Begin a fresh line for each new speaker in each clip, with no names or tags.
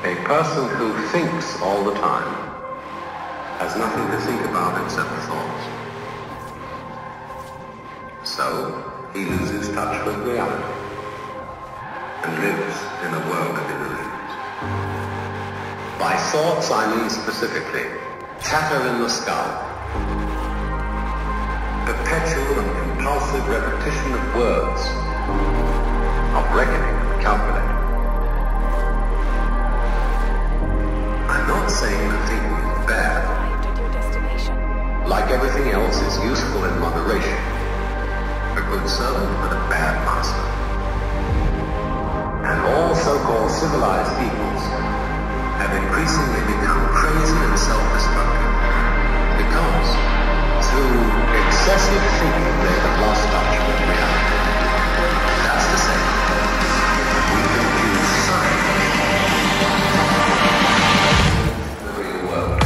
A person who thinks all the time has nothing to think about except the thoughts. So, he loses touch with reality and lives in a world of illusions. By thoughts, I mean specifically chatter in the skull, perpetual and compulsive repetition of words, of reckoning and calculating. I'm not saying that thinking is bad. Like everything else, it's useful in moderation. A good servant but a bad master. And all so-called civilized peoples have increasingly become crazy and self-destructive because through excessive thinking they have lost touch with reality. That's to say, we confuse science with the real world.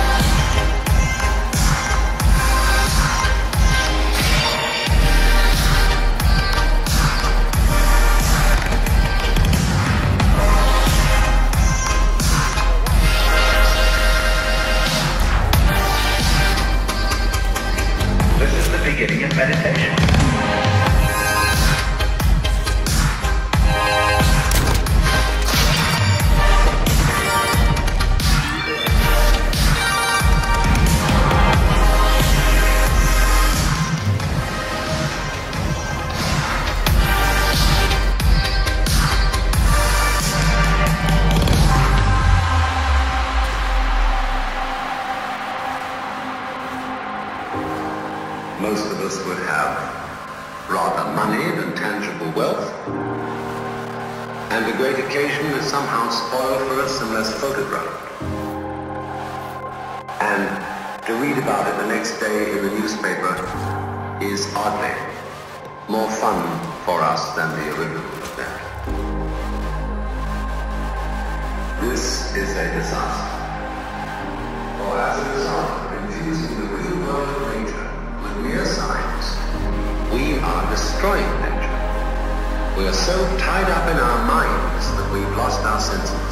Beginning of meditation.
Most of us would have rather money than tangible wealth, and a great occasion is somehow spoiled for us unless photographed. And to read about it the next day in the newspaper is oddly more fun for us than the original event. This is a disaster. For as a result of confusing the real world of nature with mere science, we are destroying nature. We are so tied up in our minds that we've lost our senses.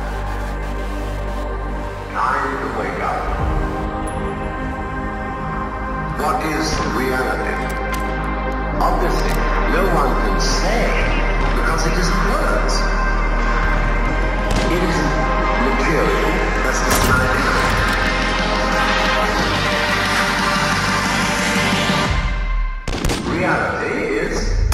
Time to wake up. What is reality? Obviously, no one can say because it isn't words. It isn't material. That's the kind of reality is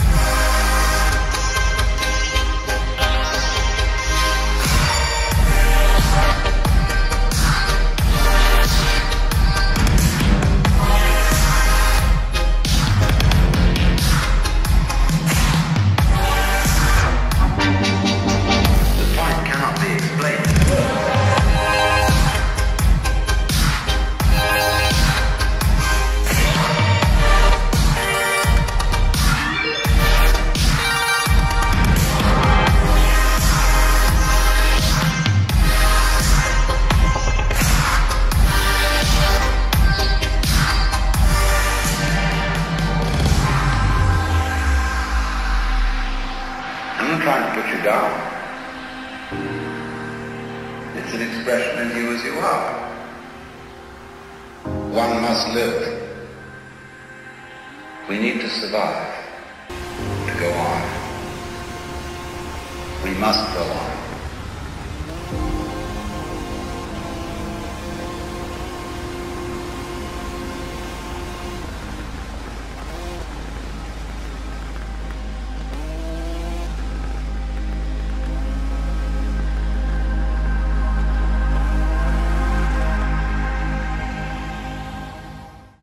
the point cannot be explained. I'm not trying to put you down. It's an expression in you as you are. One must live. We need to survive, to go on. We must go on.